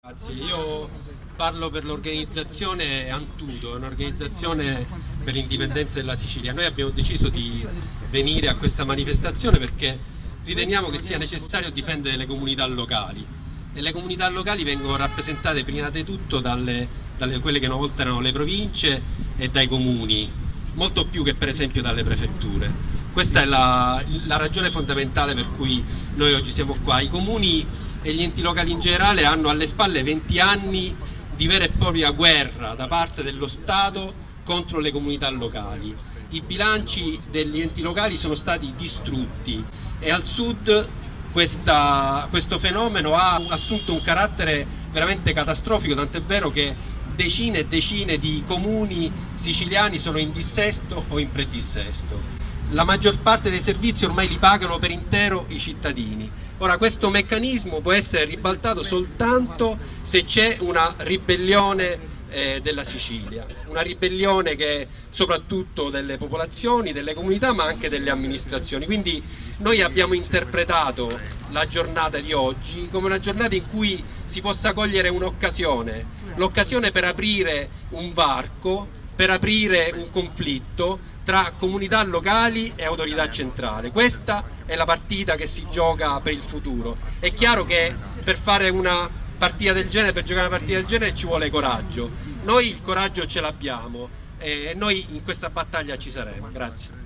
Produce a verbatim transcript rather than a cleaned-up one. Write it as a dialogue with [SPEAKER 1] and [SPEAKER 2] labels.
[SPEAKER 1] Grazie, io parlo per l'organizzazione Antudo, un'organizzazione per l'indipendenza della Sicilia. Noi abbiamo deciso di venire a questa manifestazione perché riteniamo che sia necessario difendere le comunità locali e le comunità locali vengono rappresentate prima di tutto dalle, dalle quelle che una volta erano le province e dai comuni, molto più che per esempio dalle prefetture. Questa è la, la ragione fondamentale per cui noi oggi siamo qua. I comuni e gli enti locali in generale hanno alle spalle venti anni di vera e propria guerra da parte dello Stato contro le comunità locali. I bilanci degli enti locali sono stati distrutti e al sud questa, questo fenomeno ha assunto un carattere veramente catastrofico, tant'è vero che decine e decine di comuni siciliani sono in dissesto o in predissesto. La maggior parte dei servizi ormai li pagano per intero i cittadini. Ora, questo meccanismo può essere ribaltato soltanto se c'è una ribellione eh, della Sicilia, una ribellione che soprattutto delle popolazioni, delle comunità ma anche delle amministrazioni. Quindi noi abbiamo interpretato la giornata di oggi come una giornata in cui si possa cogliere un'occasione, l'occasione per aprire un varco, per aprire un conflitto tra comunità locali e autorità centrale. Questa è la partita che si gioca per il futuro. È chiaro che per fare una partita del genere, per giocare una partita del genere ci vuole coraggio. Noi il coraggio ce l'abbiamo e noi in questa battaglia ci saremo. Grazie.